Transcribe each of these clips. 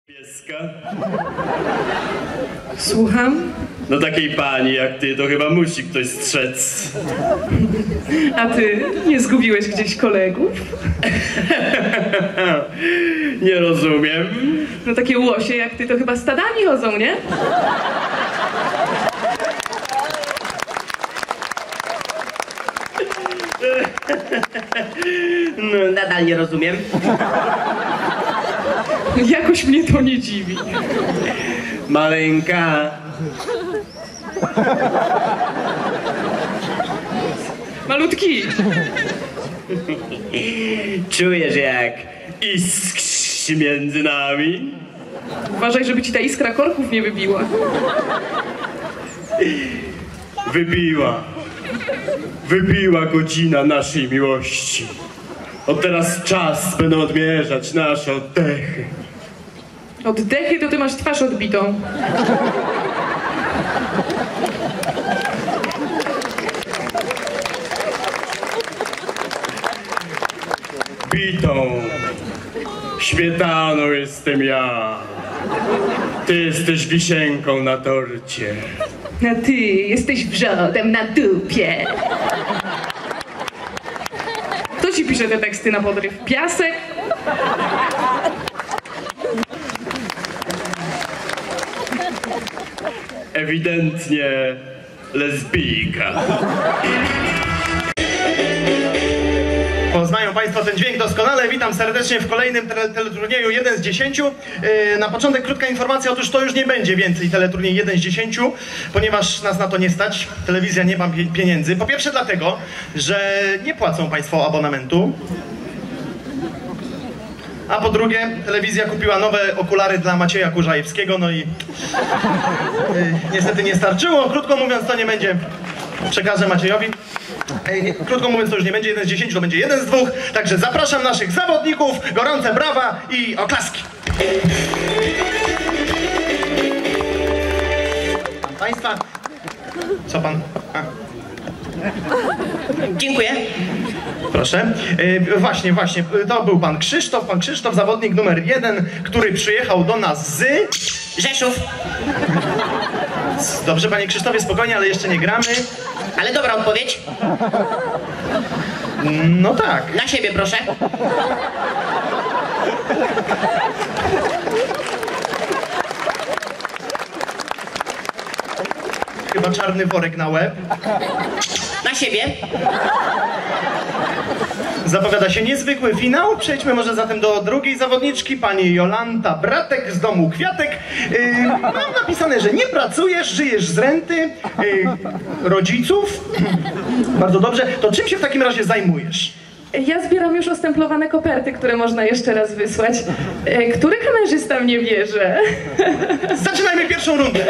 Pieska? Słucham? No takiej pani jak ty to chyba musi ktoś strzec. A ty nie zgubiłeś gdzieś kolegów? Nie rozumiem. No takie łosie jak ty to chyba stadami chodzą, nie? No, nadal nie rozumiem. Jakoś mnie to nie dziwi. Maleńka. Malutki. Czujesz jak iskrzy między nami? Uważaj, żeby ci ta iskra korków nie wybiła. Wybiła godzina naszej miłości. Od teraz czas będą odmierzać nasze oddechy. Oddechy to ty masz twarz odbitą. Bitą śmietaną jestem ja. Ty jesteś wisienką na torcie. A ty jesteś wrzodem na dupie. Kto ci pisze te teksty na podryw? Piasek? Ewidentnie lesbijka. Poznają Państwo ten dźwięk doskonale. Witam serdecznie w kolejnym teleturnieju 1 z 10. Na początek krótka informacja, otóż to już nie będzie więcej teleturniej 1 z 10, ponieważ nas na to nie stać. Telewizja nie ma pieniędzy. Po pierwsze dlatego, że nie płacą Państwo abonamentu. A po drugie, telewizja kupiła nowe okulary dla Macieja Kurzajewskiego, no i niestety nie starczyło. Krótko mówiąc, to nie będzie. Przekażę Maciejowi. Krótko mówiąc, to już nie będzie 1 z 10, to będzie 1 z 2. Także zapraszam naszych zawodników, gorące brawa i oklaski. Pan Państwa, co pan? Dziękuję. Proszę. Właśnie, to był pan Krzysztof, zawodnik numer 1, który przyjechał do nas z... Rzeszów. Dobrze, panie Krzysztofie, spokojnie, ale jeszcze nie gramy. Ale dobra odpowiedź. No tak. Na siebie proszę. Chyba czarny worek na łeb. Na siebie. Zapowiada się niezwykły finał. Przejdźmy może zatem do drugiej zawodniczki, pani Jolanta Bratek z domu Kwiatek. Mam napisane, że nie pracujesz, żyjesz z renty rodziców. Bardzo dobrze. To czym się w takim razie zajmujesz? Ja zbieram już ostemplowane koperty, które można jeszcze raz wysłać. Który kamerzysta mnie bierze? Zaczynajmy pierwszą rundę.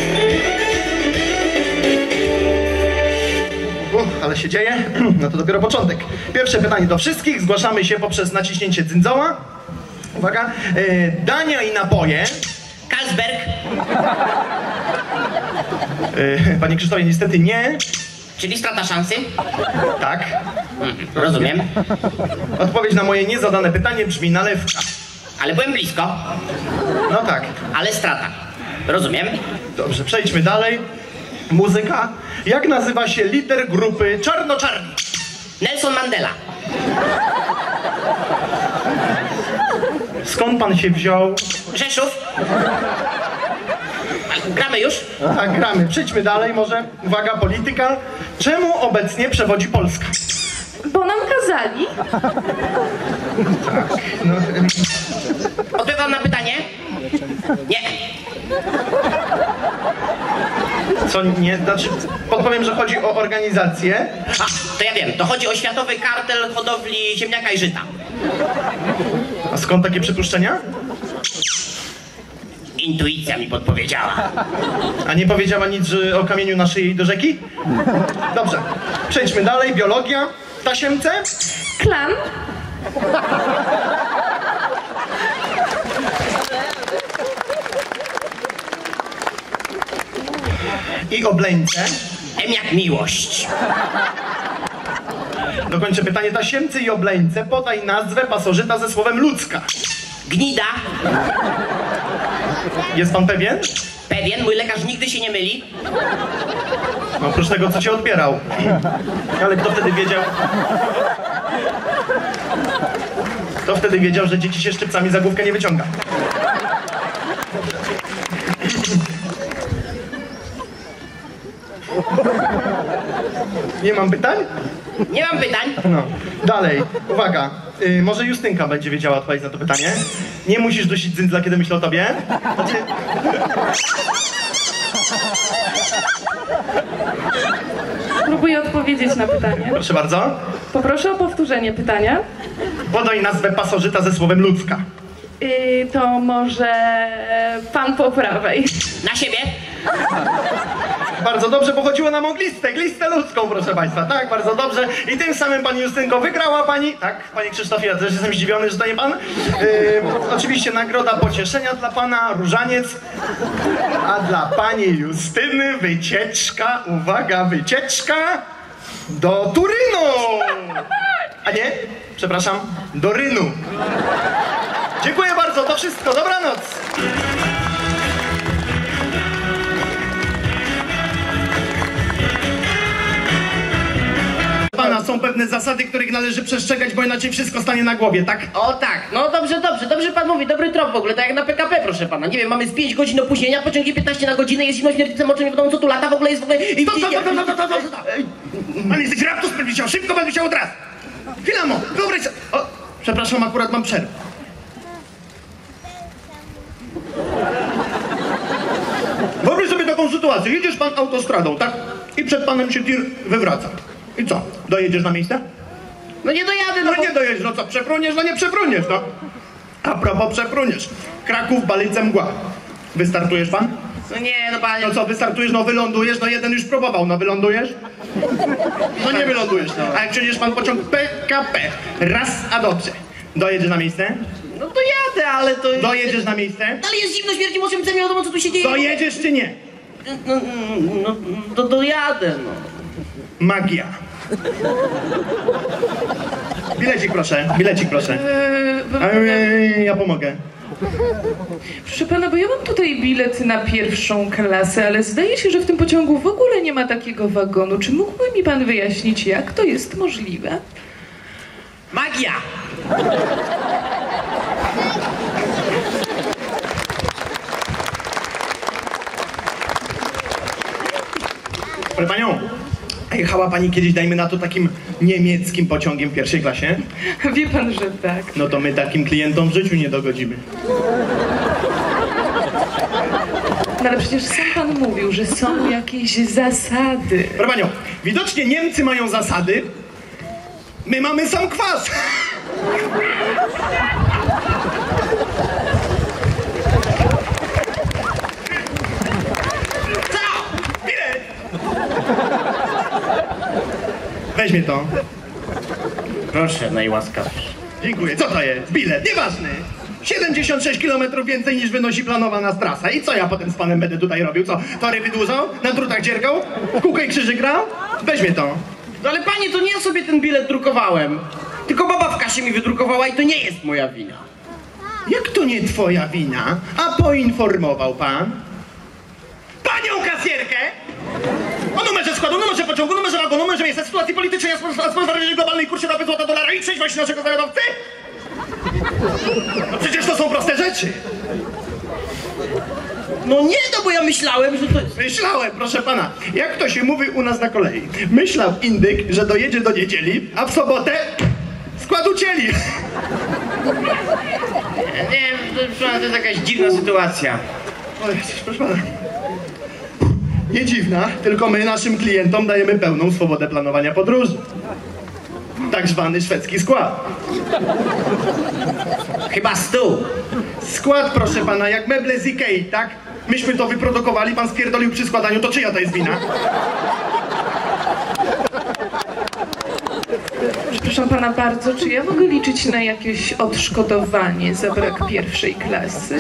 Ale się dzieje. No to dopiero początek. Pierwsze pytanie do wszystkich. Zgłaszamy się poprzez naciśnięcie cyndzoła. Uwaga. Dania i napoje. Carlsberg. Panie Krzysztofie, niestety nie. Czyli strata szansy. Tak. Rozumiem. Odpowiedź na moje niezadane pytanie brzmi nalewka. Ale byłem blisko. No tak. Ale strata. Rozumiem. Dobrze, przejdźmy dalej. Muzyka. Jak nazywa się lider grupy Czarno-Czarni? Nelson Mandela. Skąd pan się wziął? Rzeszów. Gramy już? Tak, gramy. Przejdźmy dalej może. Uwaga, polityka. Czemu obecnie przewodzi Polska? Bo nam kazali. No, Odpowiadam na pytanie? Nie. co nie? Znaczy, podpowiem, że chodzi o organizację. A, to ja wiem. To chodzi o światowy kartel hodowli ziemniaka i żyta. A skąd takie przypuszczenia? Intuicja mi podpowiedziała. A nie powiedziała nic że o kamieniu na szyi do rzeki? Dobrze. Przejdźmy dalej. Biologia. W tasiemce. Klan? I obleńce. M jak miłość. Dokończę pytanie. Tasiemcy i obleńce. Podaj nazwę pasożyta ze słowem ludzka. Gnida. Jest pan pewien? Pewien, mój lekarz nigdy się nie myli. No, oprócz tego, co cię odbierał. Ale kto wtedy wiedział? Kto wtedy wiedział, że dzieci się szczypcami za główkę nie wyciąga? Nie mam pytań? Nie mam pytań. No. Dalej, uwaga. Może Justynka będzie wiedziała odpowiedzieć na to pytanie. Nie musisz dusić dzyndzla, kiedy myślę o tobie. Znaczy... Próbuję odpowiedzieć na pytanie. Proszę bardzo. Poproszę o powtórzenie pytania. Podaj nazwę pasożyta ze słowem ludzka. To może pan po prawej. Na siebie. Bardzo dobrze, bo chodziło nam o glistę ludzką, proszę państwa. Tak, bardzo dobrze. I tym samym pani Justynko wygrała pani. Tak, panie Krzysztofie, ja też jestem zdziwiony, że to nie pan. Oczywiście nagroda pocieszenia dla pana, różaniec. A dla pani Justyny wycieczka, uwaga, wycieczka do Turynu. A nie, przepraszam, do Rynu. Dziękuję bardzo, to wszystko. Dobranoc. Pana, są pewne zasady, których należy przestrzegać, bo inaczej wszystko stanie na głowie, tak? O tak, no dobrze pan mówi, dobry trop w ogóle, tak jak na PKP, proszę pana. Nie wiem, mamy z 5 godzin opóźnienia, pociągi 15 na godzinę, jest zimno śmiertelnicą oczy, nie wiadomo co tu lata, w ogóle jest w ogóle... Pan jesteś raptus, będę chciał szybko, będę chciał od razu. Chwila, wyobraź sobie. O, przepraszam, akurat mam przerwę. Wyobraź sobie taką sytuację, jedziesz pan autostradą, tak? I przed panem się tir wywraca. I co? Dojedziesz na miejsce? No nie dojadę, No bo... nie dojedziesz, no co, przepruniesz? No nie przepruniesz, no. A propos przepruniesz. Kraków, Balice, mgła. Wystartujesz pan? No nie, no panie... No co, wystartujesz, no wylądujesz, no jeden już próbował, no wylądujesz? No nie wylądujesz, no. A jak przejdziesz pan pociąg PKP, raz, a dobrze. Dojedziesz na miejsce? No to jadę, ale to... Dojedziesz na miejsce? Ale jest zimno śmierci, może nie wiadomo co tu się dzieje. Dojedziesz czy nie? No dojadę, no. Magia. Bilecik proszę, bilecik proszę. Ja pomogę. Proszę pana, bo ja mam tutaj bilet na pierwszą klasę, ale zdaje się, że w tym pociągu w ogóle nie ma takiego wagonu. Czy mógłby mi pan wyjaśnić, jak to jest możliwe? Magia! Proszę panią, a jechała pani kiedyś, dajmy na to, takim niemieckim pociągiem w pierwszej klasie? Wie pan, że tak. No to my takim klientom w życiu nie dogodzimy. No ale przecież sam pan mówił, że są jakieś zasady. Proszę panią, widocznie Niemcy mają zasady, my mamy sam kwas. Bilet! Weźmie to. Proszę, najłaskawszy. Dziękuję. Co to jest? Bilet. Nieważny. 76 km więcej niż wynosi planowana trasa. I co ja potem z panem będę tutaj robił? Co? Tory wydłużał? Na drutach dziergał? Kółko i krzyży grał? Weźmie to. No ale panie, to nie ja sobie ten bilet drukowałem. Tylko baba w kasie mi wydrukowała i to nie jest moja wina. Jak to nie twoja wina? A poinformował pan? Panią kasjerkę! O numerze składu, numerze pociągu, numerze wagonu, numerze miejsca, sytuacji politycznej, o sponsorzeniu globalnej kursie ropy złota dolara i trzeźwości naszego zawodowcy? No przecież to są proste rzeczy. No nie, no bo ja myślałem, że to jest... Myślałem, proszę pana, jak to się mówi u nas na kolei. Myślał indyk, że dojedzie do niedzieli, a w sobotę skład ucięli. Nie, to jest jakaś dziwna sytuacja. Oj, proszę pana. Nie dziwna, tylko my naszym klientom dajemy pełną swobodę planowania podróży. Tak zwany szwedzki skład. Chyba stół. Skład, proszę pana, jak meble z Ikei, tak? Myśmy to wyprodukowali, pan spierdolił przy składaniu, to czyja to jest wina? Przepraszam pana bardzo, czy ja mogę liczyć na jakieś odszkodowanie za brak pierwszej klasy?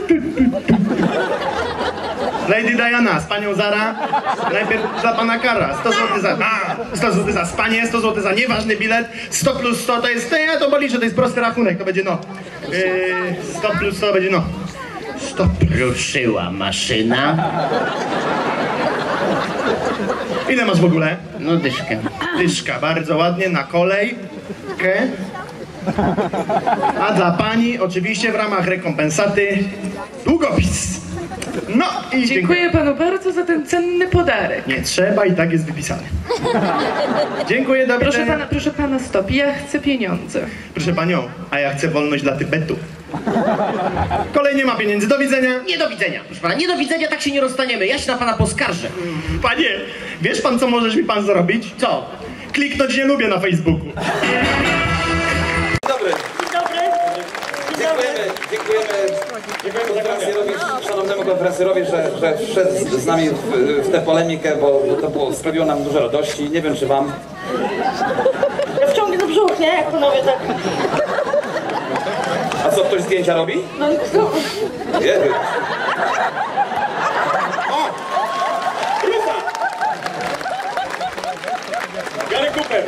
Lady Diana, z panią Zara, najpierw za pana kara, 100 zł za... 100 zł za spanie, 100 zł za nieważny bilet, 100 plus 100 to jest... Ja to policzę, to jest prosty rachunek, to będzie no... 100 plus 100 będzie no... Stop. Ruszyła maszyna. Ile masz w ogóle? No dyszkę. Dyszka, bardzo ładnie, na kolej. A dla pani oczywiście w ramach rekompensaty długopis. No i Dziękuję panu bardzo za ten cenny podarek. Nie trzeba, i tak jest wypisane. Dziękuję, do widzenia. Proszę pana, stop. Ja chcę pieniądze. Proszę panią, a ja chcę wolność dla Tybetu. Kolej nie ma pieniędzy, do widzenia. Nie do widzenia, proszę pana, nie do widzenia, tak się nie rozstaniemy. Ja się na pana poskarżę. Panie, wiesz pan, co możesz mi pan zrobić? Co? Kliknąć nie lubię na Facebooku. Dobry. Dziękujemy konferencjerowi, szanownemu konferencjerowi, że wszedł z nami w tę polemikę, bo sprawiło nam dużo radości. Nie wiem, czy wam. Ja wciągnę brzuch, nie? Jak panowie tak... A co, ktoś zdjęcia robi? No, Jedy. O! Rufa! Gary Cooper!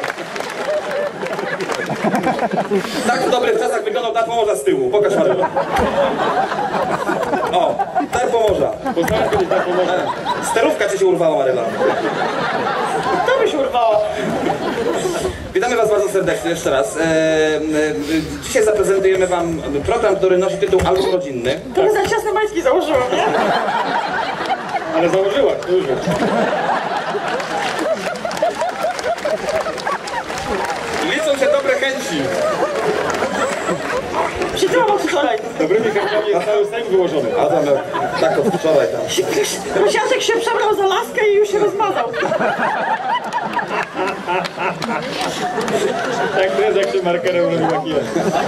Tak w dobrych czasach wyglądał dar Pomorza z tyłu. Pokaż Maryla. O, dar Pomorza. Poznałem kiedyś dar Pomorza. Sterówka ci się urwała, Maryla. to by się urwało. Witamy was bardzo serdecznie jeszcze raz. Dzisiaj zaprezentujemy wam program, który nosi tytuł Album Rodzinny. To by za ciasne majtki założyłam, nie? Ale założyłaś, to już. Liczą się dobre chęci. Przytyłam od wczoraj. Dobrymi chęciami jest cały Sejm wyłożony. A tam tak od wczoraj tam. Prosiaczek się przebrał za laskę i już się rozmazał. Tak to jest, jak się markerem robi makijaż.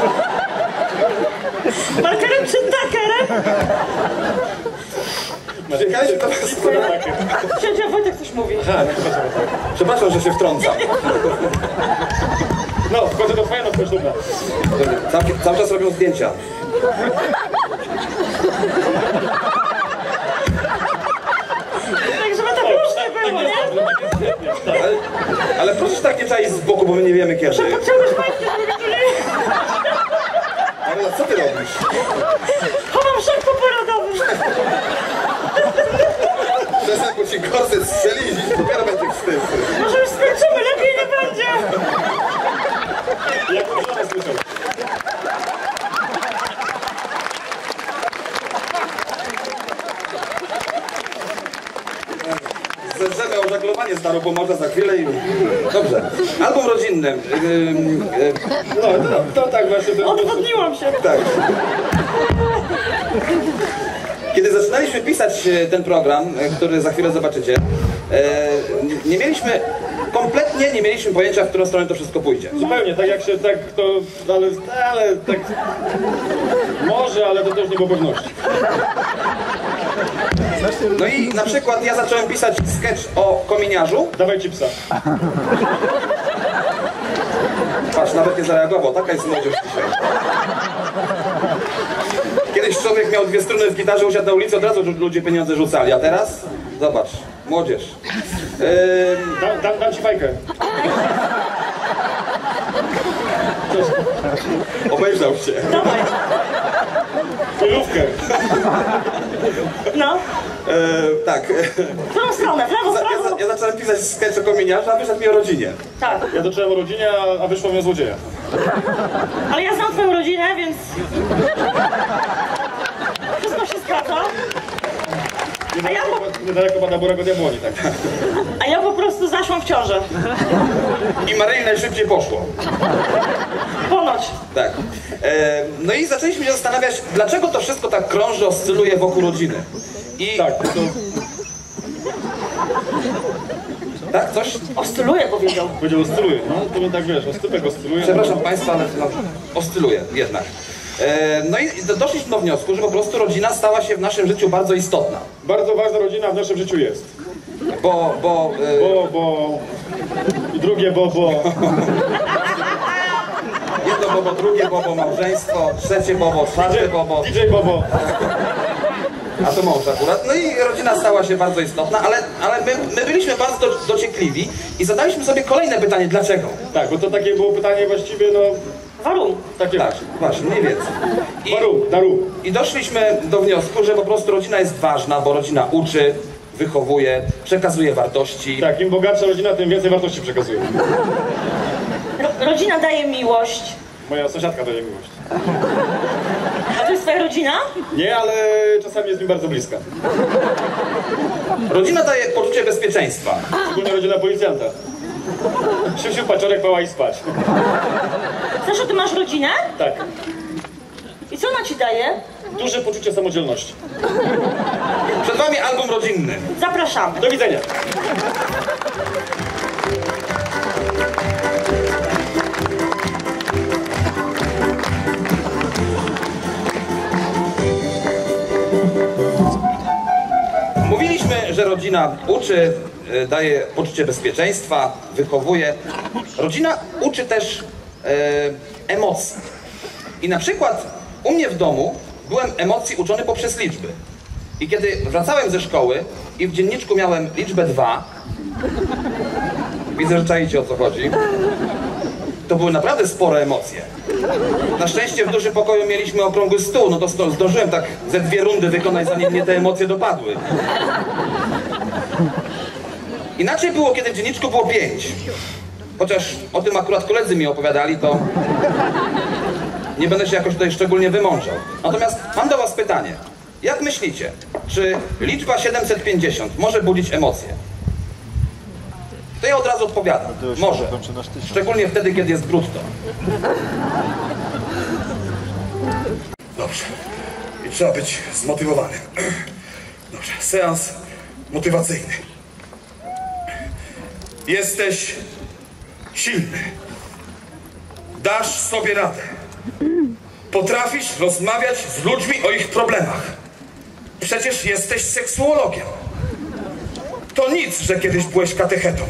Markerem czy takerem? Przyjechaliśmy do was. Sędzia Wojtek coś mówi. Przepraszam, że się wtrącam. No, wchodzę do twoja nowa ślubna. Cały czas robią zdjęcia. Tak, żeby tak różnie było, nie? Ale proszę tak nie czaić z boku, bo my nie wiemy kiedy. Podciągasz majtki, żeby mi tu nie... Ale co ty robisz? Chowam szok poporodowy. Przestań, bo ci korset strzeli i dopiero będzie wstyd. Może już skończymy, lepiej nie będzie. Jak to żona słyszał? Zezrzemy o żaglowanie Staro Pomorza za chwilę i... Dobrze. Album rodzinny. No, to tak właśnie... Odwodniłam się. Tak. Kiedy zaczynaliśmy pisać ten program, który za chwilę zobaczycie, kompletnie nie mieliśmy pojęcia, w którą stronę to wszystko pójdzie. Zupełnie, tak jak się tak to, ale tak może, ale to też nie było pewności. No i na przykład ja zacząłem pisać sketch o kominiarzu. Dawaj ci psa. Patrz, nawet nie zareagował, taka jest młodzież dzisiaj. Kiedyś człowiek miał dwie struny w gitarze, usiadł na ulicy, od razu ludzie pieniądze rzucali, a teraz? Zobacz, młodzież. Dam ci fajkę. Obejrzał się. Dawaj. Chwilówkę. No. Tak. W którą stronę? W lewo, w prawo? Ja zacząłem pisać sketch o kominiarzu, a wyszedł mi o rodzinie. Tak. Ja zacząłem o rodzinie, a wyszło mi o złodzieja. Ale ja znam twoją rodzinę, więc... Wszystko się zgadza. Niedaleko pada Borego Diabłoni, tak. A ja po prostu zaszłam w ciążę. I Maryi najszybciej poszło. Ponoć. Tak. No i zaczęliśmy się zastanawiać, dlaczego to wszystko tak krąży, oscyluje wokół rodziny. I... Tak, to Tak, coś? Oscyluje, powiedział. powiedział oscyluje. No to bym tak wiesz, oscypek oscyluje. Przepraszam Państwa, ale no, oscyluje jednak. No i doszliśmy do wniosku, że po prostu rodzina stała się w naszym życiu bardzo istotna. Bardzo ważna rodzina w naszym życiu jest. Bo... I drugie bo. Jedno bobo, drugie bobo, małżeństwo, trzecie bobo, czwarte bobo. DJ Bobo. A to mąż akurat. No i rodzina stała się bardzo istotna, ale my byliśmy bardzo dociekliwi i zadaliśmy sobie kolejne pytanie, dlaczego? Tak, bo to takie było pytanie właściwie, no... Warum. Takie Tak, właśnie, mniej więcej. I doszliśmy do wniosku, że po prostu rodzina jest ważna, bo rodzina uczy, wychowuje, przekazuje wartości. Tak, im bogatsza rodzina, tym więcej wartości przekazuje. Rodzina daje miłość. Moja sąsiadka daje miłość. A to jest twoja rodzina? Nie, ale czasami jest mi bardzo bliska. Rodzina daje poczucie bezpieczeństwa. Szczególnie rodzina policjanta. Siusiu, paciorek, pała i spać. Sasza, ty masz rodzinę? Tak. I co ona ci daje? Duże poczucie samodzielności. Przed wami album rodzinny. Zapraszamy. Do widzenia. Mówiliśmy, że rodzina uczy, daje poczucie bezpieczeństwa, wychowuje. Rodzina uczy też emocji. I na przykład u mnie w domu byłem emocji uczony poprzez liczby. I kiedy wracałem ze szkoły i w dzienniczku miałem liczbę 2, widzę, że czaicie, o co chodzi, to były naprawdę spore emocje. Na szczęście w dużym pokoju mieliśmy okrągły stół, no to zdążyłem tak ze 2 rundy wykonać, zanim mnie te emocje dopadły. Inaczej było, kiedy w dzienniczku było 5. Chociaż o tym akurat koledzy mi opowiadali, to nie będę się jakoś tutaj szczególnie wymączał. Natomiast mam do was pytanie. Jak myślicie, czy liczba 750 może budzić emocje? To ja od razu odpowiadam. Może. Szczególnie wtedy, kiedy jest brutto. Dobrze. I trzeba być zmotywowanym. Dobrze. Seans motywacyjny. Jesteś silny. Dasz sobie radę. Potrafisz rozmawiać z ludźmi o ich problemach. Przecież jesteś seksuologiem. To nic, że kiedyś byłeś katechetą.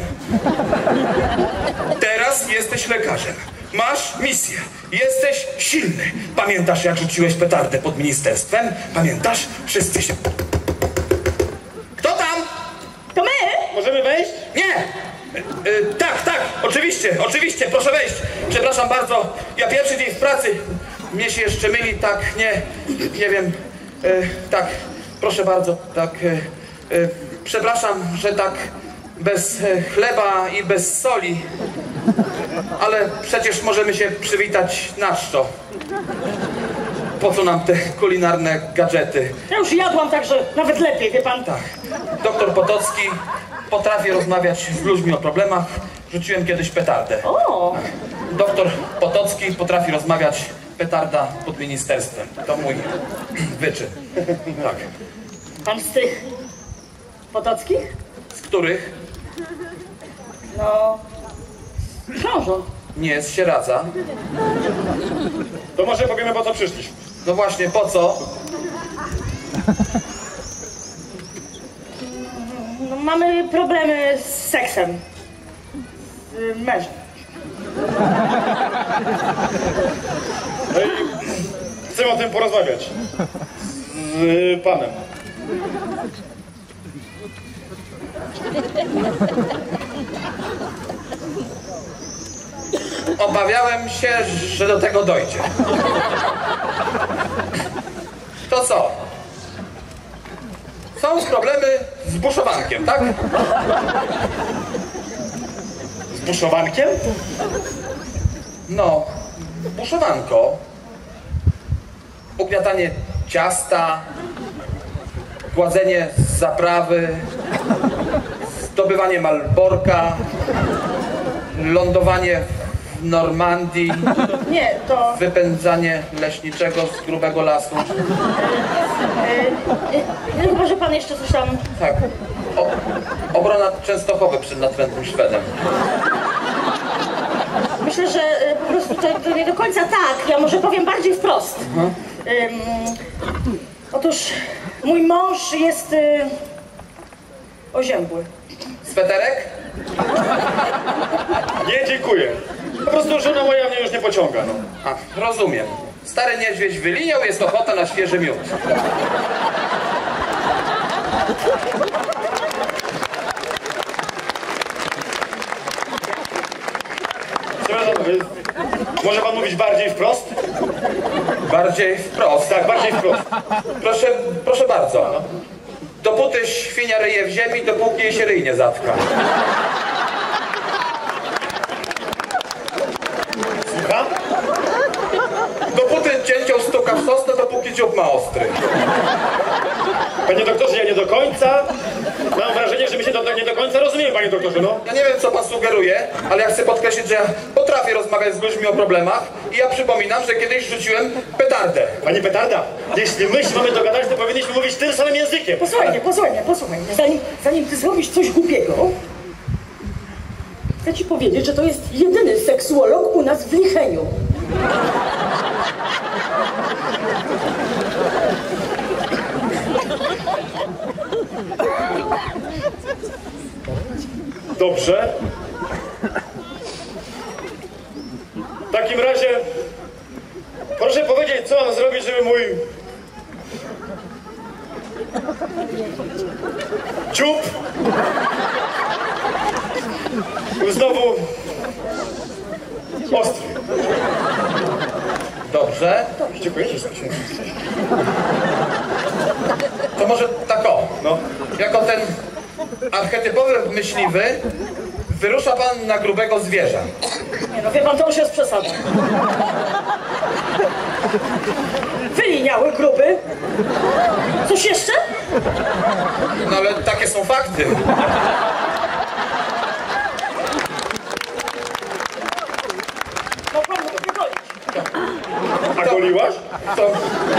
Teraz jesteś lekarzem. Masz misję. Jesteś silny. Pamiętasz, jak rzuciłeś petardę pod ministerstwem? Pamiętasz? Wszyscy się... Kto tam? To my? Możemy wejść? Nie! Tak, oczywiście, proszę wejść. Przepraszam bardzo, ja pierwszy dzień w pracy. Mnie się jeszcze myli, tak, nie wiem. Tak, proszę bardzo, tak. Przepraszam, że tak bez chleba i bez soli. Ale przecież możemy się przywitać na czczo. Po co nam te kulinarne gadżety? Ja już jadłam, także nawet lepiej, wie pan. Tak. Doktor Potocki potrafi rozmawiać z ludźmi o problemach. Rzuciłem kiedyś petardę. O! Doktor Potocki potrafi rozmawiać, petarda pod ministerstwem. To mój wyczyn. Tak. Pan z tych Potockich? Z których? No... Książąt. Nie, z Sieradza. To może powiemy, po co przyszliśmy. No właśnie, po co? No, mamy problemy z seksem. Z mężem. No i chcemy o tym porozmawiać. Z panem. Obawiałem się, że do tego dojdzie. To co? Są problemy z buszowankiem, tak? Z buszowankiem? No, buszowanko. Ugniatanie ciasta, gładzenie z zaprawy, zdobywanie malborka, lądowanie w Normandii, Nie, to... wypędzanie leśniczego z grubego lasu. Chyba, że pan jeszcze coś tam... Tak. Obrona Częstochowy przed natrętnym Szwedem. Myślę, że po prostu to nie do końca tak. Ja może powiem bardziej wprost. Otóż mój mąż jest oziębły. Sweterek? Nie, dziękuję. Po prostu żona moja mnie już nie pociąga, no. A, rozumiem. Stary niedźwiedź wyliniał, jest ochota na świeży miód. Przepraszam, może pan mówić bardziej wprost? Bardziej wprost. Tak, bardziej wprost. Proszę bardzo. Dopóty świnia ryje w ziemi, dopóki jej się ryj nie zatka. Słucham? Dopóty dzięcioł stuka w sosnę, dopóki dziób ma ostry. Panie doktorze, ja nie do końca. Mam wrażenie, że my się nie do końca rozumiemy, panie doktorze, no. Ja nie wiem, co pan sugeruje, ale ja chcę podkreślić, że ja potrafię rozmawiać z ludźmi o problemach i ja przypominam, że kiedyś rzuciłem petardę. Panie petarda, jeśli my się mamy dogadać, to powinniśmy mówić tym samym językiem. Posłuchaj mnie. Zanim ty zrobisz coś głupiego, chcę ci powiedzieć, że to jest jedyny seksuolog u nas w Licheniu. Dobrze. W takim razie proszę powiedzieć, co mam zrobić, żeby mój dziób był znowu ostry. Dobrze. Dziękuję. To może tak o. No. Jako ten archetypowy myśliwy wyrusza pan na grubego zwierza. Nie no, wie pan, to już jest przesada. Wyliniały, gruby. Coś jeszcze? No ale takie są fakty. Mogłam go wygolić. A goliłaś? To...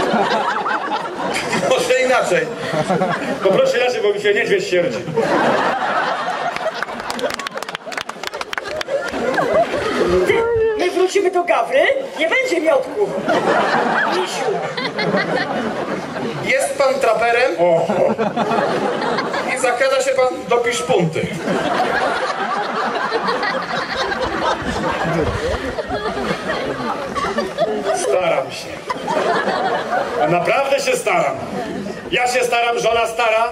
Może inaczej. Poproszę inaczej, bo mi się niedźwiedź sierdzi. My wrócimy do Gawry, nie będzie miotków. Misiu. Jest pan traperem i zakrada się pan do piszpunty. Staram się. A naprawdę się staram. Ja się staram, żona stara.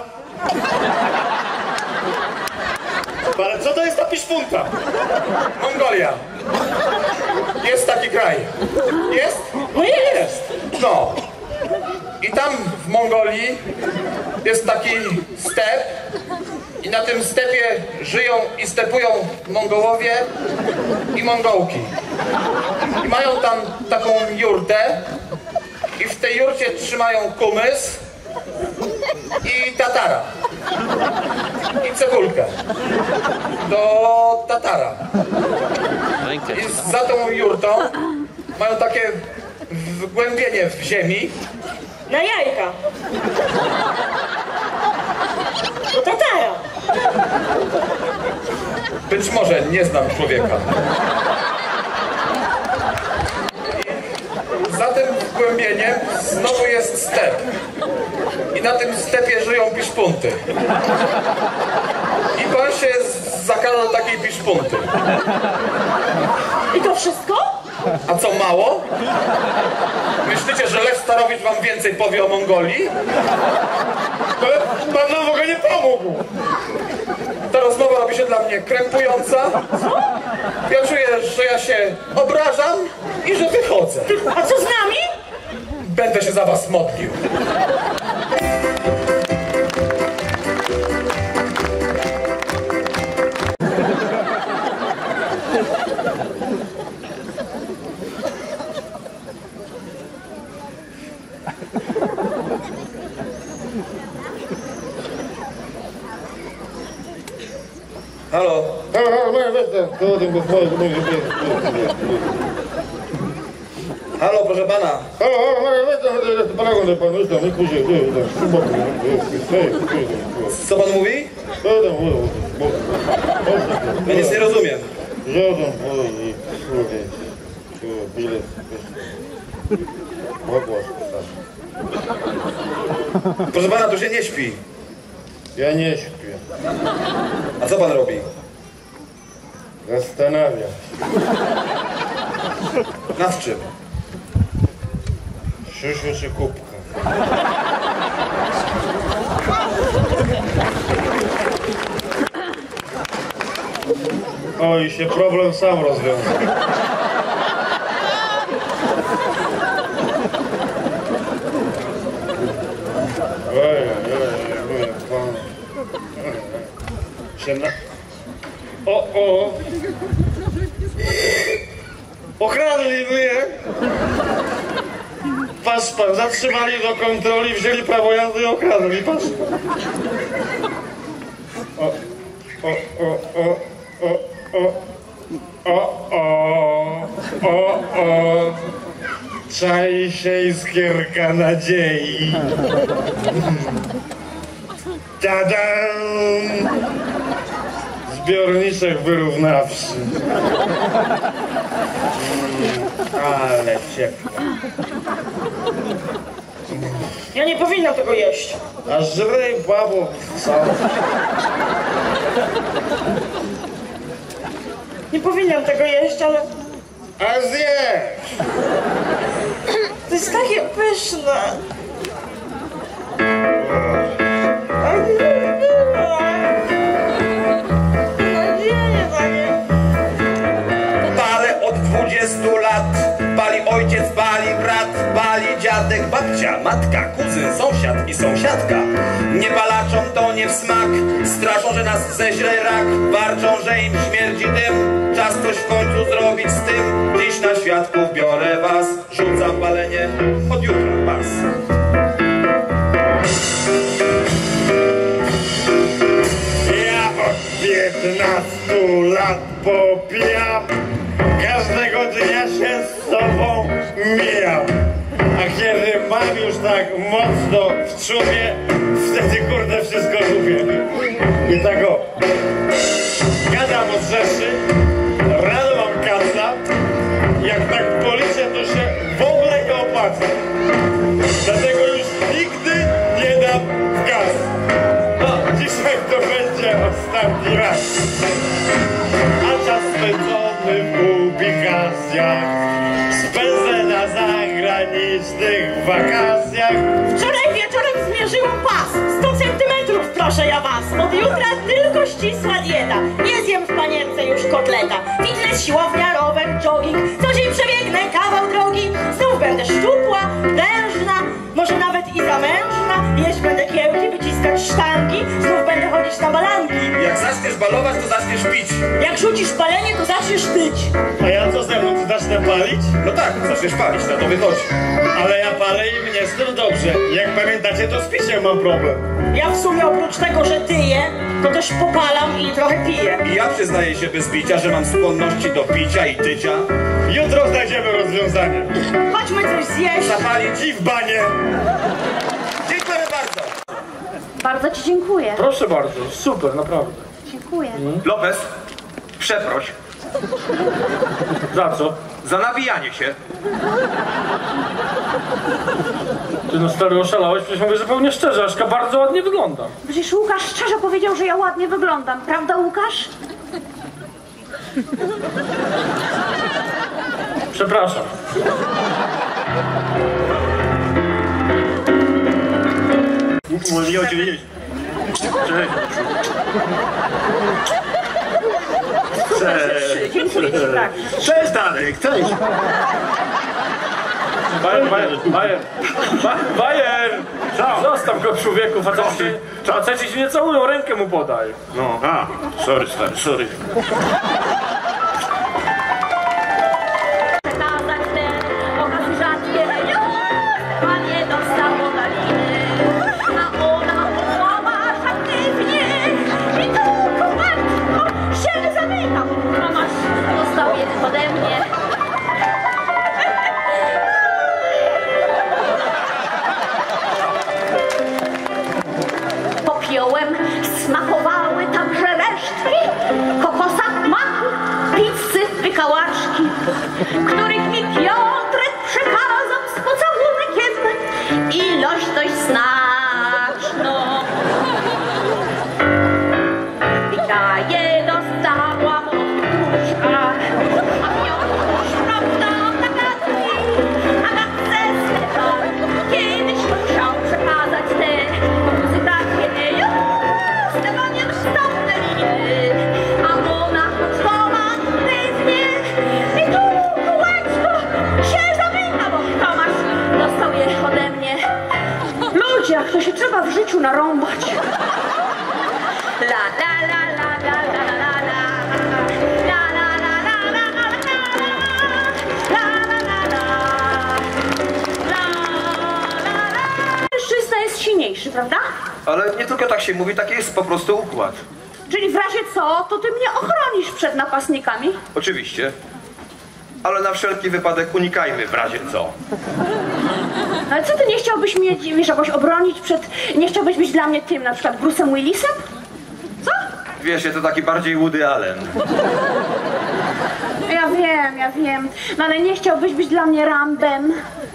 Ale co to jest ta piszpunta? Mongolia. Jest taki kraj. Jest? No jest. No. I tam w Mongolii jest taki step i na tym stepie żyją i stepują Mongołowie i Mongołki. I mają tam taką jurtę i w tej jurcie trzymają kumys i tatara. I cebulkę. Do tatara. I za tą jurtą mają takie wgłębienie w ziemi. Na jajka. Do tatara. Być może nie znam człowieka. I za tym wgłębieniem znowu jest step. I na tym stepie żyją piszpunty. I pan się zakrada do takiej piszpunty. I to wszystko? A co, mało? Myślicie, że Lew Starowicz wam więcej powie o Mongolii? Ale pan nam w ogóle nie pomógł. Ta rozmowa robi się dla mnie krępująca. Ja czuję, że ja się obrażam i że wychodzę. A co z nami? Będę się za was modlił. Halo? Halo, proszę pana. Co pan mówi? Ja nic nie rozumiem. Proszę pana, tu się nie śpi. Ja nie śpię. A co pan robi? Zastanawiam. Nad czym? Szyszło czy kubka? O, i się problem sam rozwiązał. O! Okradli mnie! Patrz pan, zatrzymali do kontroli, wzięli prawo jazdy i okradli, patrz. Czai się iskierka nadziei. Tadam! Zbiorniczek wyrównawczy. Ale ciepło. Ja nie powinnam tego jeść. A żrej babo, co? Nie powinnam tego jeść, ale A zjesz! to jest takie pyszne. Palę od 20 lat, pali ojciec, pali brat, pali dziadek, babcia, matka, kuzyn, sąsiad i sąsiadka. Nie palaczom to nie w smak, straszą, że nas zeźle rak, warczą, że im śmierdzi dym. Czas coś w końcu zrobić z tym. Dziś na świadków biorę was, rzucam palenie, od jutra pas. Ja od 15 lat popijam, każdego dnia się z tobą mijam. A kiedy mam już tak mocno w czubie, wtedy kurde wszystko lubię. I tak o, gadam od rzeczy, rano mam kaca, jak tak policzę, to się w ogóle nie opłaca. Dlatego już nigdy nie dam w gaz. Dzisiaj to będzie ostatni raz. A czas spędzony w publikacjach spędzę na zagranicznych wakacjach. Wczoraj wieczorem zmierzyłam pas. 100 centymetrów, proszę ja was. Od jutra tylko ścisła dieta. Nie zjem w panience już kotleta. Fitness, siłownia, rower, jogging. Co dzień przebiegnę kawał drogi. Znów będę szczupła, prężna, może nawet i zamężna. Jeść będę kiełki, wyciskać sztangi. Znów będę chodzić na balanki. Jak zaczniesz balować, to zaczniesz pić. Jak rzucisz palenie, to zaczniesz tyć. A ja co ze mną, ty zacznę palić? No tak, zaczniesz palić, na to wychodzi. Ale ja palę i mnie z tym dobrze. Jak pamiętacie, to z piciem mam problem. Ja w sumie oprócz tego, że tyję, to też popalam i trochę piję. I ja przyznaję się bez bicia, że mam skłonności do picia i tycia. Jutro znajdziemy rozwiązanie. Chodźmy coś zjeść. Zapalić I w banie. Dziękuję bardzo. Bardzo ci dziękuję. Proszę bardzo, super, naprawdę. Dziękuję. Lopez, przeproś. Za co? Za nawijanie się. Ty no stary, oszalałeś? Przecież mówię zupełnie szczerze, Ażka bardzo ładnie wygląda. Przecież Łukasz szczerze powiedział, że ja ładnie wyglądam. Prawda, Łukasz? Przepraszam. Mówię o ciebie. Cześć. Dziękuję ci, tak. Cześć, Tadek, cześć. Bajer! Zostaw go, człowieku, faceci się nie całują, rękę mu podaj. No, sorry, stary, sorry. Przekazać te okazy rzadkie. Pan nie dostał modaliny, a ona pochłała aktywnie. I tu matko się zamykam. Mamaś dostał je ode mnie. Popiołem smakowały także resztki kokosa, maku, pizzy, wykałaczki, których mi Piotrek przekazał z pocałunkiem. Ilość dość znaczną. Ja je dostałam od duszka, a Piotruś, prawda, na gadki, a gadce spytał, kiedyś musiał przekazać te muzycznie. Stefanien wstąpne linie, a ona pocztowa pewnie i tu kółeczko rąbać. La la la la la la la la. La la la la la la la. La la la la. La la la. Mężczyzna jest silniejszy, prawda? Ale nie tylko tak się mówi, taki jest po prostu układ. Czyli w razie co, to ty mnie ochronisz przed napastnikami? Oczywiście. Ale na wszelki wypadek unikajmy w razie co. Ale co, ty nie chciałbyś mnie, wiesz, jakoś obronić przed... Nie chciałbyś być dla mnie tym, na przykład Bruce'em Willisem? Co? Wiesz, to taki bardziej Woody Allen. Ja wiem. No ale nie chciałbyś być dla mnie Rambem.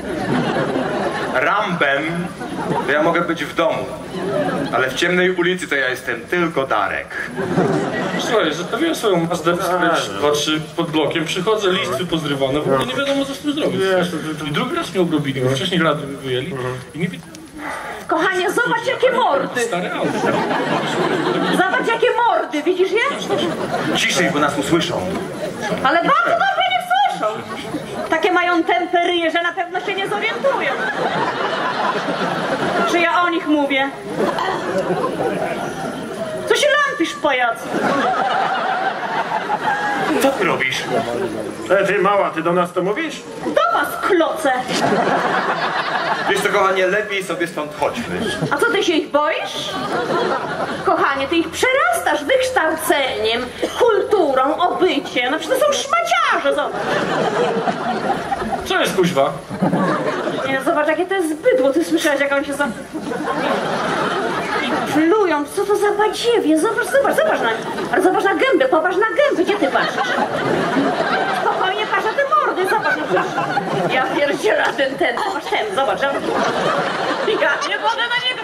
Rambem to ja mogę być w domu. Ale w ciemnej ulicy to ja jestem tylko Darek. Słuchaj, zostawiłem swoją Mazdę patrzy pod blokiem, przychodzę, listy pozrywane, w ogóle nie wiadomo co z tym zrobić. I drugi raz mnie obrobili, bo wcześniej radę wyjęli i nie widzę. Kochanie, zobacz jakie mordy. Stare auto. Zobacz jakie mordy, widzisz je? Ciszej, bo nas usłyszą. Ale bardzo dobrze nie słyszą. Takie mają tępe ryje, że na pewno się nie zorientują. Że ja o nich mówię. Co się lampisz, pajacu? Co ty robisz? Ty mała, ty do nas to mówisz? Do was, kloce. Wiesz co, kochanie, lepiej sobie stąd chodźmy. A co, ty się ich boisz? Kochanie, ty ich przerastasz wykształceniem, kulturą, obyciem. No przecież to są szmaciarze, zobacz. Co jest kuźwa? Nie, zobacz, jakie to jest bydło. Ty słyszałeś, jak on się I plują. Co to za badziewie? Zobacz na nie. Ale zobacz na gębę, popatrz na gębę. Gdzie ty patrzysz? Spokojnie, patrz na te mordy. Zobacz, no przecież. Ja pierdzielę ten. Zobacz ten, zobacz. Ja nie mogę na niego.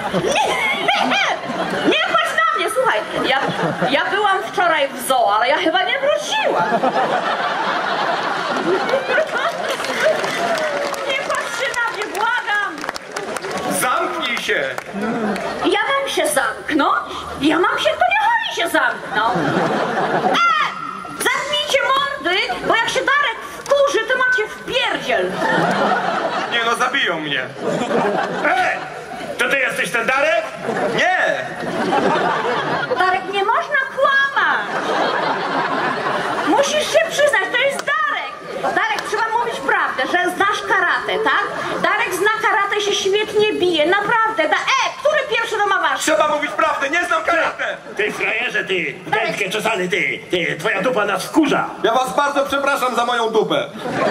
Nie patrz na mnie, słuchaj. Ja byłam wczoraj w zoo, ale ja chyba nie wróciłam. Nie patrzcie na mnie, błagam! Zamknij się! Ja mam się zamknąć? Ja mam się, to niech oni się zamkną. Zamknijcie mordy, bo jak się Darek wkurzy, to macie wpierdziel. Nie no, zabiją mnie. To ty jesteś ten Darek? Nie! Darek, nie można kłamać. Musisz się przyznać, to jest Darek. Darek, trzeba mówić prawdę, że znasz karate, tak? Darek zna karate, się świetnie bije, naprawdę. Który pierwszy to ma wasz? Trzeba mówić prawdę, nie znam karate! Ty frajerze, ty, wędkę czesany, ty, twoja dupa nas wkurza. Ja was bardzo przepraszam za moją dupę.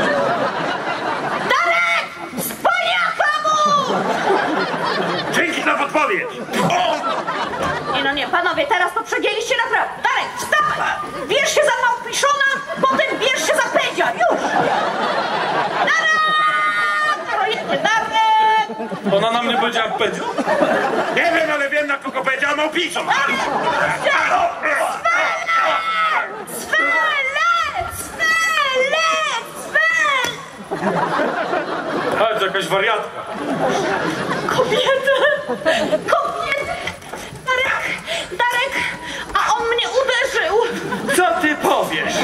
Darek! Spaniaka mu! Dzięki za podpowiedź. Nie, panowie, teraz to przegięliście naprawdę. Darek, wstawaj! Bierz się za małpiszona, potem bierz się za pedzia, już! Darek! Darek! Ona na mnie powiedziała Pedziu? Nie wiem, ale wiem na kogo powiedział małpiszą. Ale to jakaś wariatka. Kobiety! Darek, a on mnie uderzył! Co ty powiesz?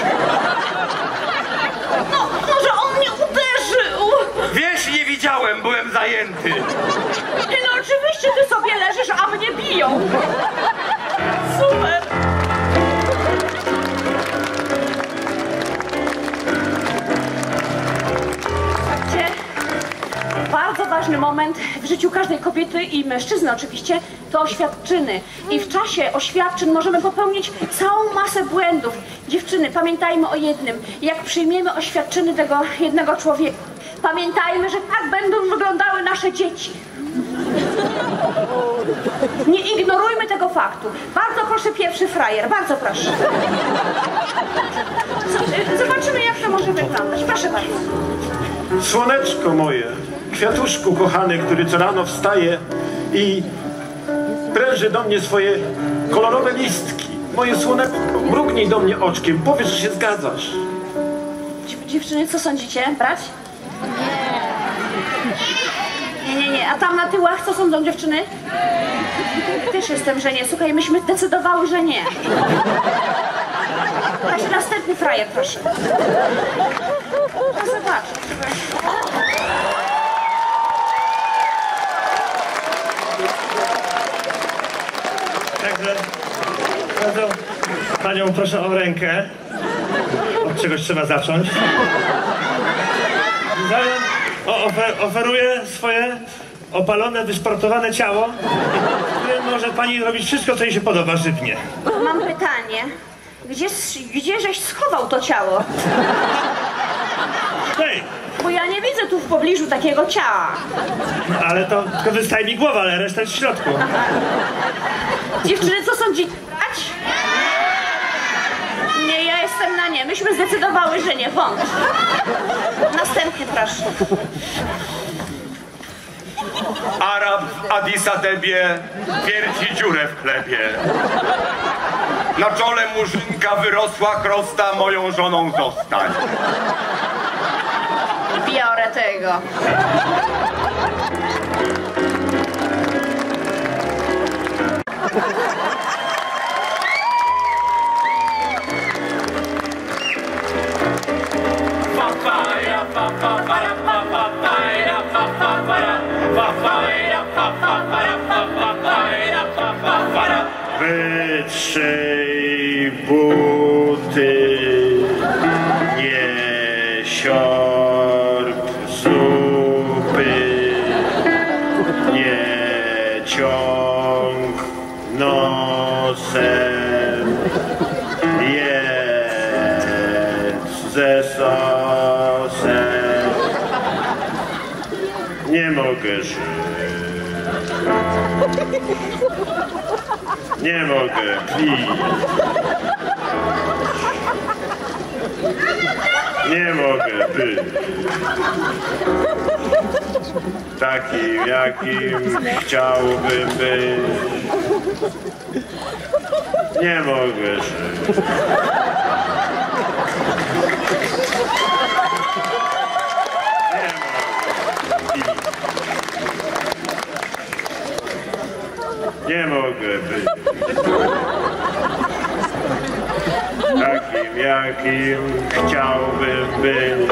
No, że on mnie uderzył! Wiesz, nie widziałem, byłem zajęty. No oczywiście ty sobie leżysz, a mnie biją! Super! Bardzo ważny moment w życiu każdej kobiety i mężczyzny oczywiście to oświadczyny. I w czasie oświadczyn możemy popełnić całą masę błędów. Dziewczyny, pamiętajmy o jednym. Jak przyjmiemy oświadczyny tego jednego człowieka, pamiętajmy, że tak będą wyglądały nasze dzieci. Nie ignorujmy tego faktu. Bardzo proszę, pierwszy frajer, bardzo proszę. Zobaczymy, jak to może wyglądać. Proszę bardzo. Słoneczko moje, kwiatuszku kochany, który co rano wstaje i pręży do mnie swoje kolorowe listki. Moje słoneczko, mrugnij do mnie oczkiem, powiedz, że się zgadzasz. Dziewczyny, co sądzicie? Brać? Nie. A tam na tyłach co sądzą dziewczyny? Też jestem, że nie. Słuchaj, myśmy zdecydowały, że nie. Właśnie następny frajer, proszę. Zobacz. Bardzo panią proszę o rękę. Od czegoś trzeba zacząć. Oferuję swoje opalone, wysportowane ciało, które może pani robić wszystko, co jej się podoba, żywnie. Mam pytanie. Gdzie żeś schował to ciało? Hej! Bo ja nie widzę tu w pobliżu takiego ciała. Ale to tylko wystaje mi głowa, ale reszta jest w środku. Dziewczyny, co sądzicie? Nie, ja jestem na nie. Myśmy zdecydowały, że nie. Wąt. Następnie proszę. Arab w Addis Abebie wierci dziurę w chlebie. Na czole murzynka wyrosła chrosta, moją żoną zostań. Biorę tego. Wytrzyj buty, nie siorb zupy, nie ciąg nosem, jedz ze sosem. Nie mogę żyć. Nie mogę pić. Nie mogę być takim, jakim chciałbym być. Nie mogę żyć. Nie mogę być takim, jakim chciałbym być.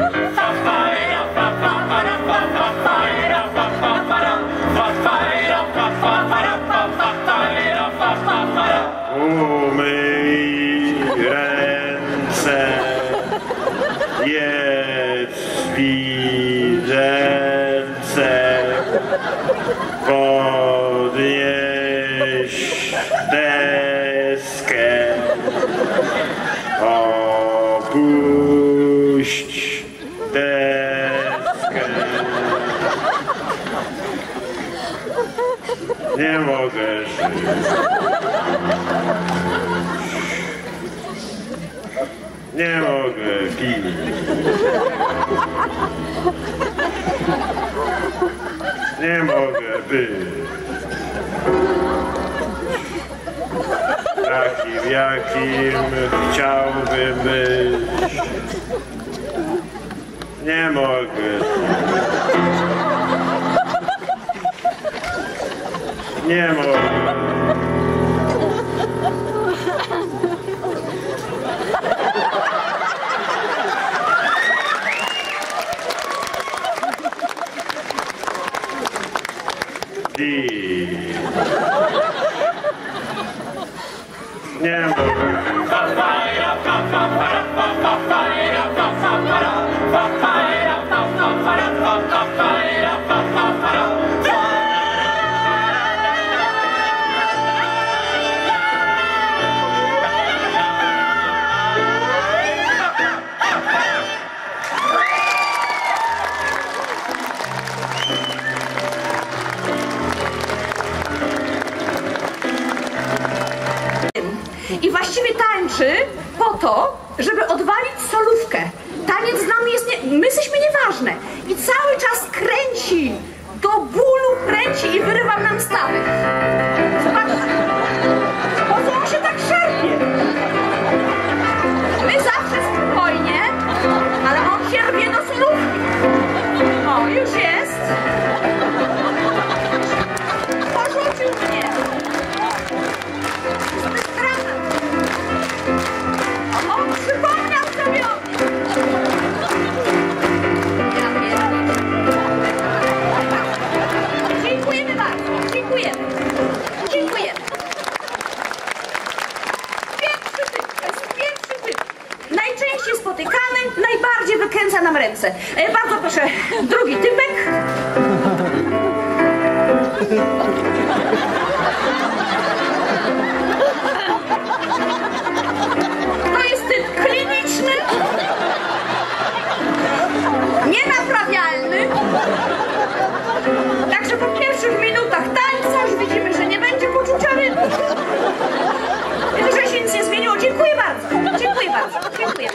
Umyj ręce, jedz widelce, podnieś deskę, opuść deskę. Nie mogę żyć. Nie mogę pić. Nie mogę być takim, jakim chciałbym być. Nie mogę. Nie mogę. Nie mogę. I właściwie tańczy po to, żeby odwalić solówkę. Taniec z nami jest my jesteśmy nieważne. I cały czas kręci, do bólu kręci i wyrywa nam stawy. Zobaczcie, po co on się tak szarpie? My zawsze spokojnie, ale on się rwie do solówki. O, już jest. Porzucił mnie. On przypomniał sobie o mnie. Dziękujemy bardzo. Dziękujemy. To jest typ kliniczny, nienaprawialny. Także po pierwszych minutach tańca już widzimy, że nie będzie poczucia rytmu. Że się nic nie zmieniło. Dziękuję bardzo. Dziękuję bardzo. Dziękuję.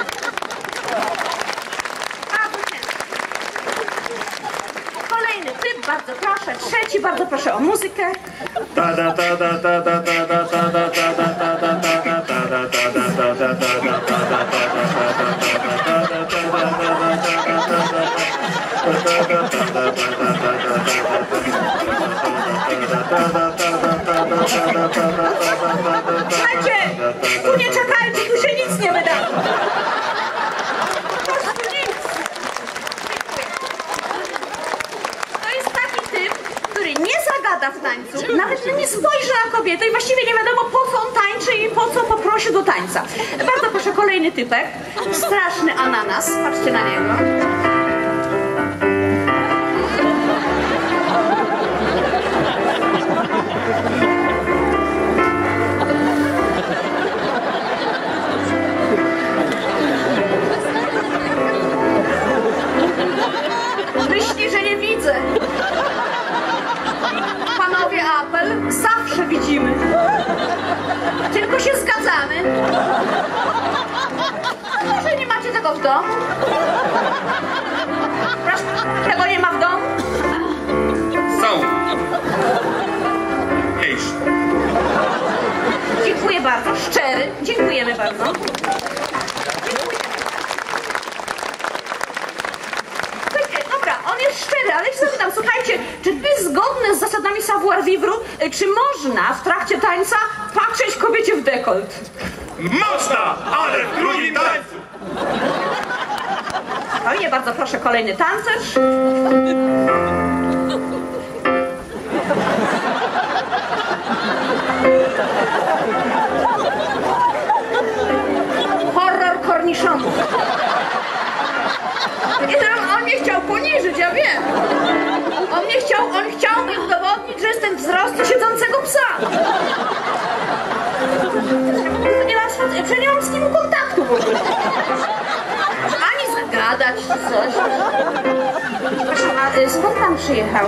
Kolejny typ, bardzo proszę. Trzeci, bardzo proszę o muzykę. Słuchajcie, tu nie czekajcie, tu się nic nie wydarzy. Po prostu nic. To jest taki typ, który nie zagada w tańcu, nawet nie spojrzy na kobietę i właściwie nie wiadomo, po co on tańczy i po co poprosił do tańca. Bardzo proszę, kolejny typek. Straszny ananas, patrzcie na niego. Myśli, że nie widzę. Panowie, apel zawsze widzimy. Tylko się zgadzamy. A może nie macie tego w domu? Proszę, tego nie ma w domu? Są. Mniejsze. Dziękuję bardzo. Szczery. Dziękujemy bardzo. Dobra, on jest szczery, ale się zapytam, słuchajcie, czy to jest zgodne z zasadami savoir-vivre, czy można w trakcie tańca patrzeć kobiecie w dekolt? Można, ale w drugim tańcu. O nie, bardzo proszę, kolejny tancerz. Horror korniszonów. On mnie chciał poniżyć, ja wiem. On chciał mi udowodnić, że jestem wzrostu siedzącego psa. Nie mam z nim kontaktu w ogóle. Ani zagadać, czy coś. Proszę, a skąd pan przyjechał?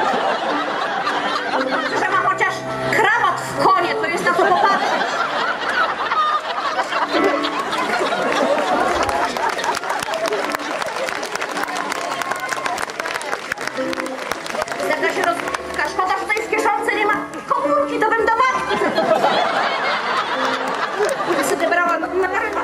Że ma chociaż krawat w konie, to jest na to popatrzeć. Zagra się rozgrywka. Szkoda, że tutaj w kieszonce nie ma komórki, to bym do matki. Ja sobie brała na ryba.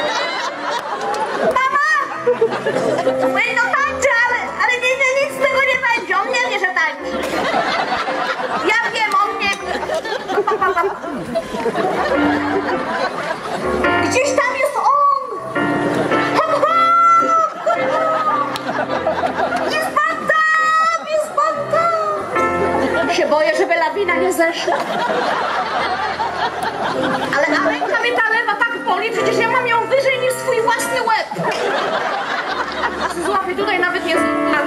Mama! No tańczy, ale nic z tego nie będzie. On nie wie, że tańczy. Ja wiem, on nie wie. Gdzieś tam jest on! Hop, hop! Jest pan tam! Jest pan tam! Się boję, żeby lawina nie zeszła. Ale ręka mnie ta lewa tak boli, przecież ja mam ją wyżej niż swój własny łeb. Złapię tutaj, nawet nie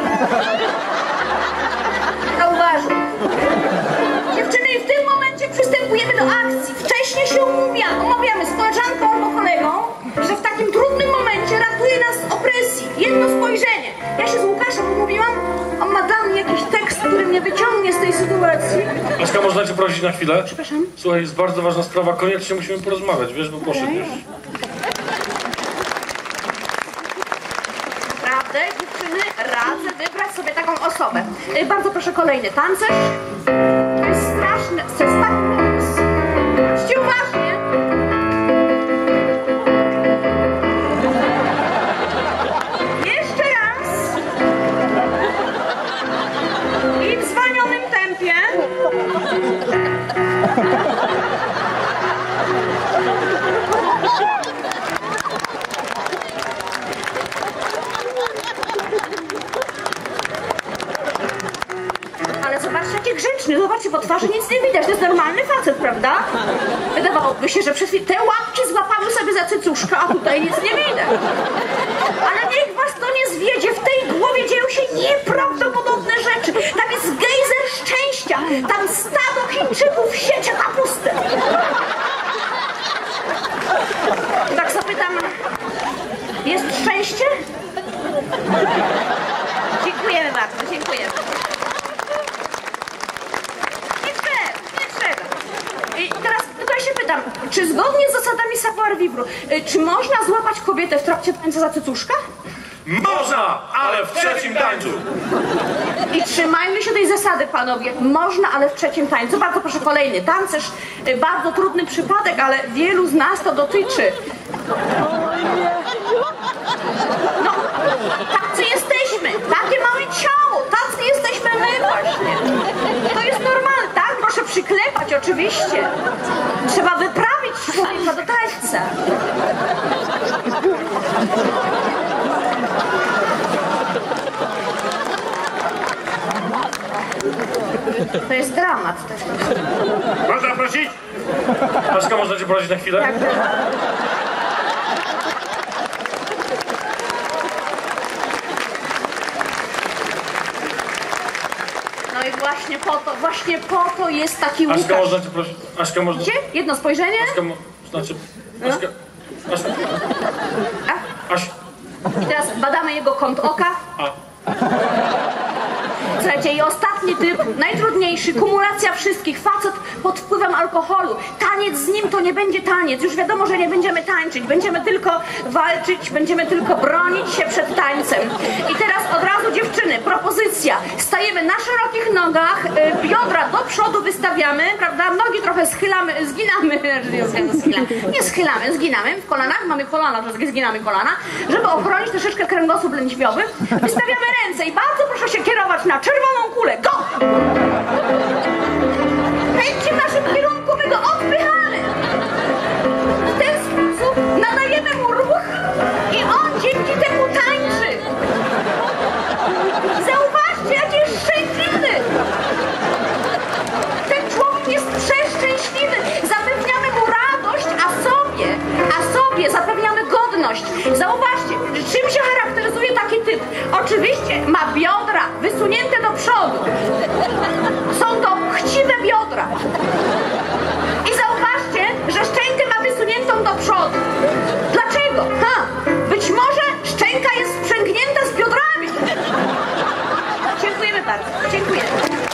zauważył. Dziewczyny, i w tym momencie przystępujemy do akcji. Wcześniej się umawiamy z koleżanką albo kolegą, że w takim trudnym momencie ratuje nas opresji. Jedno spojrzenie. Ja się z Łukaszem umówiłam, on ma dla mnie jakiś tekst, który mnie wyciągnie z tej sytuacji. Aśka, można cię prosić na chwilę? Przepraszam? Słuchaj, jest bardzo ważna sprawa, koniecznie musimy porozmawiać, wiesz, bo poszedł już. Naprawdę, dziewczyny, radzę wybrać sobie taką osobę. Bardzo proszę, kolejny tancerz. To jest straszne, to jest tak pomysł. Patrzcie uważnie. Jeszcze raz. I w zwolnionym tempie. Ale zobaczcie, jaki grzeczny. Zobaczcie, po twarzy nic nie widać. To jest normalny facet, prawda? Wydawałoby się, że przez chwilę te łapki złapały sobie za cycuszka, a tutaj nic nie widać. Ale niech was to nie zwiedzie. W tej głowie dzieją się nieprawdopodobne rzeczy. Tam jest gejzer szczęścia. Tam stado Chińczyków siecze kapustę. Tak zapytam, jest szczęście? Dziękujemy bardzo, dziękujemy. Nie trzeba. I teraz tylko ja się pytam, czy zgodnie z zasadami savoir-vivre, czy można złapać kobietę w trakcie tańca za cycuszka? Można, ale w trzecim tańcu. I trzymajmy się tej zasady, panowie. Można, ale w trzecim tańcu. Bardzo proszę, kolejny tancerz. Bardzo trudny przypadek, ale wielu z nas to dotyczy. No, tacy jesteśmy. Takie mamy ciało. Tacy jesteśmy my właśnie. To jest normalne, tak? Proszę przyklepać, oczywiście. Trzeba wyprawić człowieka do tańca. To jest dramat. Można prosić? Aśka, można cię prosić na chwilę? Tak. No i właśnie po to jest taki Łukasz. Aśka, można cię prosić? Aśka, można... Gdzie? Jedno spojrzenie? Aśka, znaczy... Aśka... Aś... I teraz badamy jego kąt oka. Słuchajcie, i ostatni typ, najtrudniejszy, kumulacja wszystkich, facet pod wpływem alkoholu. Taniec z nim to nie będzie taniec, już wiadomo, że nie będziemy tańczyć, będziemy tylko walczyć, będziemy tylko bronić się przed tańcem. I teraz od razu dziewczyny, propozycja, stajemy na szerokich nogach, biodra do przodu wystawiamy, prawda, nogi trochę schylamy, zginamy w kolanach, mamy kolana, że zginamy kolana, żeby ochronić troszeczkę kręgosłup lędźwiowy, wystawiamy ręce i bardzo proszę się kierować na czerwoną kulę. Go! Pędzi w naszym kierunku, my go odpychamy. W ten sposób nadajemy mu ruch i on dzięki temu tańczy. Zauważcie, jaki jest szczęśliwy. Ten człowiek jest przeszczęśliwy. Zapewniamy mu radość, a sobie zapewniamy godność. Zauważcie, czym się charakteryzuje taki typ? Oczywiście ma biodra wysunięte do przodu. Są to chciwe biodra. I zauważcie, że szczękę ma wysuniętą do przodu. Dlaczego? Być może szczęka jest sprzęgnięta z biodrami. Dziękujemy bardzo. Dziękujemy.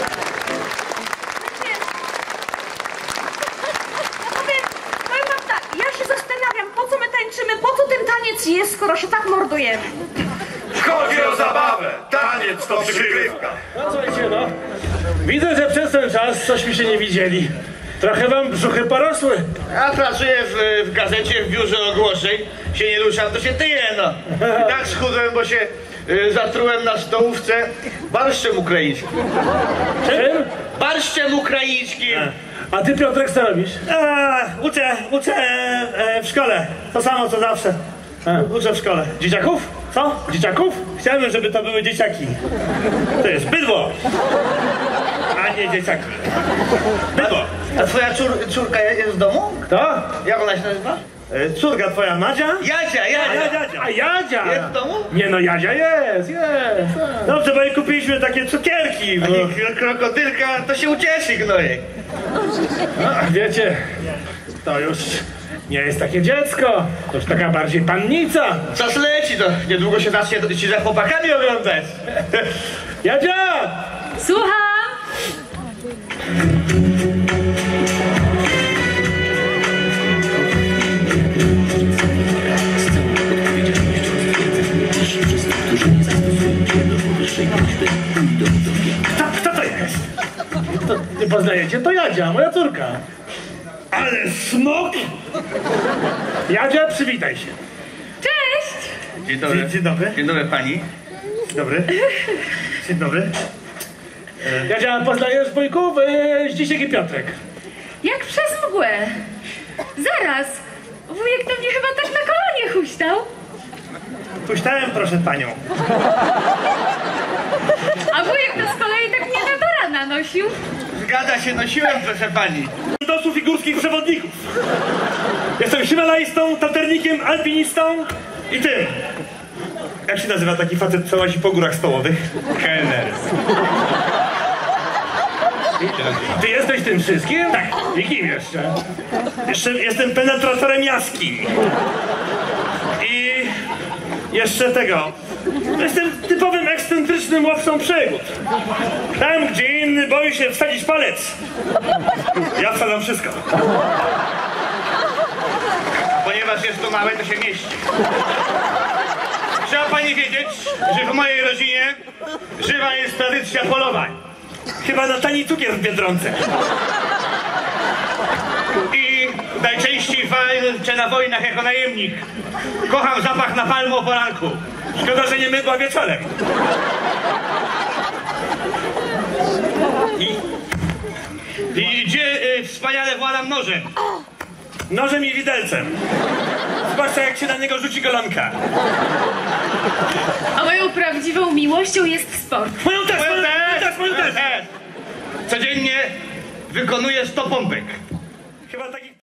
Powiem wam tak, ja się zastanawiam, po co my tańczymy, po co ten taniec jest, skoro się tak mordujemy. Chodzi o zabawę. Taniec to przykrywka. No słuchajcie, no. Widzę, że przez ten czas cośmy się nie widzieli. Trochę wam brzuchy porosły. Ja pracuję w gazecie, w biurze ogłoszeń. Się nie ruszam, to się tyję, no. I tak schudłem, bo się zatrułem na stołówce barszczem ukraińskim. Czym? Barszczem ukraińskim. A ty, Piotrek, co robisz? Uczę w szkole. To samo, co zawsze. Uczę w szkole. Dzieciaków? Co? Dzieciaków? Chciałbym, żeby to były dzieciaki. To jest bydło, a nie dzieciaki. Bydło. A twoja córka jest w domu? Kto? Jak ona się nazywa? Córka twoja Madzia? Jadzia! A Jadzia? Jest w domu? Nie no, Jadzia jest. Dobrze, bo jej kupiliśmy takie cukierki. Bo... Krokodylka to się ucieszy, gnojek. No, wiecie, to już nie jest takie dziecko. To już taka bardziej pannica. Czas leci, to niedługo się zacznie ci za chłopakami oglądać. Jadzia! Słucham! Kto to jest? To nie poznajecie? To Jadzia, moja córka. Ale smok! Jadzia, przywitaj się. Cześć! Dzień dobry. Dzień dobry. Dzień dobry pani. Dzień dobry. Dzień dobry. Jadzia, poznajesz wujków Zdzisiek i Piotrek. Jak przez mgłę. Zaraz. Wujek to mnie chyba tak na kolonie huśtał. Puściłem, proszę panią. A wujek to z kolei tak mnie na barana nosił. Zgadza się, nosiłem, proszę pani. Dosłów i górskich przewodników. Jestem himalajstą, taternikiem, alpinistą i tym. Jak się nazywa taki facet, co łazi po górach stołowych? Kelner. Ty jesteś tym wszystkim? Tak. I kim jeszcze? Jeszcze jestem penetratorem jaskiń. I jeszcze tego. Jestem typowym ekscentrycznym łowcą przygód. Tam, gdzie inny boi się wsadzić palec, ja wsadzam wszystko. Ponieważ jest to małe, to się mieści. Trzeba pani wiedzieć, że w mojej rodzinie żywa jest tradycja polowań. Chyba na tani cukier w Biedronce. I najczęściej walczę na wojnach jako najemnik. Kocham zapach napalmu o poranku. Szkoda, że nie mydła wieczorem. I gdzie wspaniale władam nożem. Nożem i widelcem. Zwłaszcza jak się na niego rzuci golonka. A moją prawdziwą miłością jest sport. Moją też. Codziennie wykonuję 100 pompek. Chyba takich